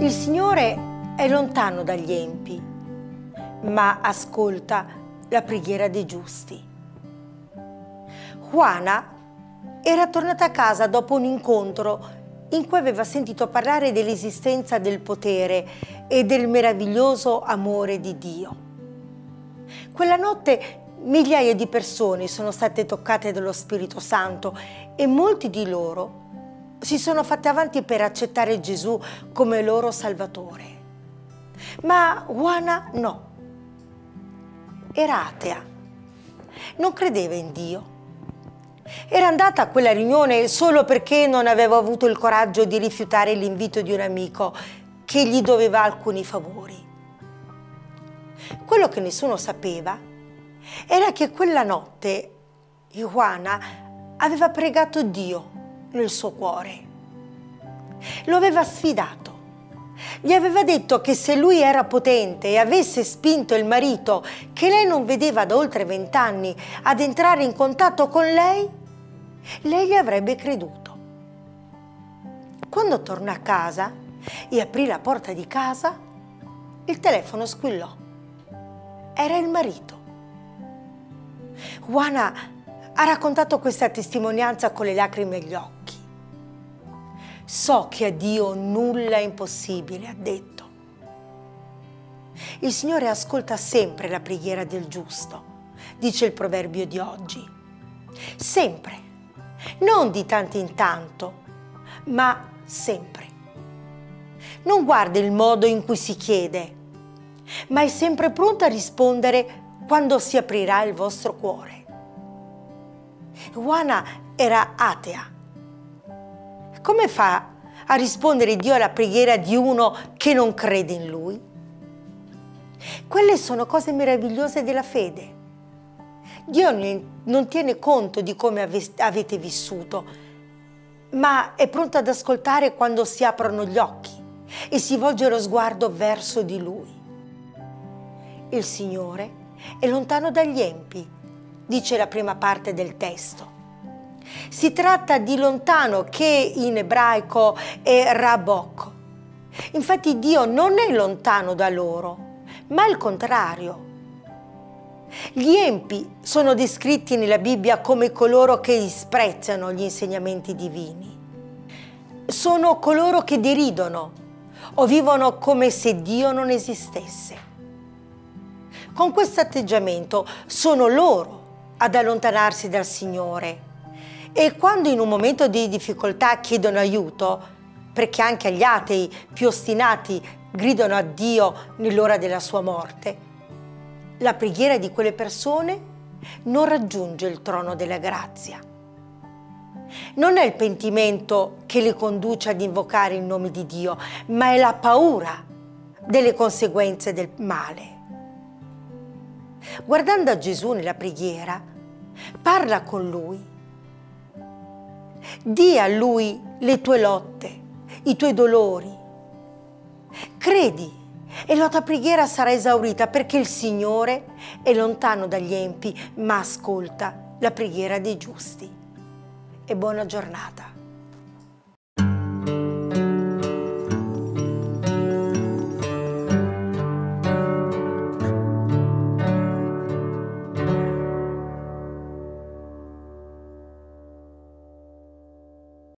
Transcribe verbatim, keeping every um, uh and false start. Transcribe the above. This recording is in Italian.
Il Signore è lontano dagli empi, ma ascolta la preghiera dei giusti. Juana era tornata a casa dopo un incontro in cui aveva sentito parlare dell'esistenza del potere e del meraviglioso amore di Dio. Quella notte migliaia di persone sono state toccate dallo Spirito Santo e molti di loro si sono fatti avanti per accettare Gesù come loro Salvatore. Ma Juana no, era atea, non credeva in Dio. Era andata a quella riunione solo perché non aveva avuto il coraggio di rifiutare l'invito di un amico che gli doveva alcuni favori. Quello che nessuno sapeva era che quella notte Juana aveva pregato Dio nel suo cuore. Lo aveva sfidato. Gli aveva detto che se lui era potente e avesse spinto il marito, che lei non vedeva da oltre vent'anni, ad entrare in contatto con lei, lei gli avrebbe creduto. Quando tornò a casa e aprì la porta di casa, il telefono squillò. Era il marito. Juana ha raccontato questa testimonianza con le lacrime agli occhi. So che a Dio nulla è impossibile, ha detto. Il Signore ascolta sempre la preghiera del giusto, dice il proverbio di oggi. Sempre, non di tanto in tanto, ma sempre. Non guarda il modo in cui si chiede, ma è sempre pronto a rispondere quando si aprirà il vostro cuore. Juana era atea. Come fa a rispondere Dio alla preghiera di uno che non crede in Lui? Quelle sono cose meravigliose della fede. Dio non tiene conto di come avete vissuto, ma è pronto ad ascoltare quando si aprono gli occhi e si volge lo sguardo verso di Lui. Il Signore è lontano dagli empi, dice la prima parte del testo. Si tratta di lontano che in ebraico è rabok. Infatti Dio non è lontano da loro, ma il contrario. Gli empi sono descritti nella Bibbia come coloro che disprezzano gli insegnamenti divini. Sono coloro che deridono o vivono come se Dio non esistesse. Con questo atteggiamento sono loro ad allontanarsi dal Signore. E quando in un momento di difficoltà chiedono aiuto, perché anche gli atei più ostinati gridano a Dio nell'ora della sua morte, la preghiera di quelle persone non raggiunge il trono della grazia. Non è il pentimento che li conduce ad invocare il nome di Dio, ma è la paura delle conseguenze del male. Guardando a Gesù nella preghiera, parla con Lui. Dì a Lui le tue lotte, i tuoi dolori. Credi e la tua preghiera sarà esaurita, perché il Signore è lontano dagli empi, ma ascolta la preghiera dei giusti. E buona giornata.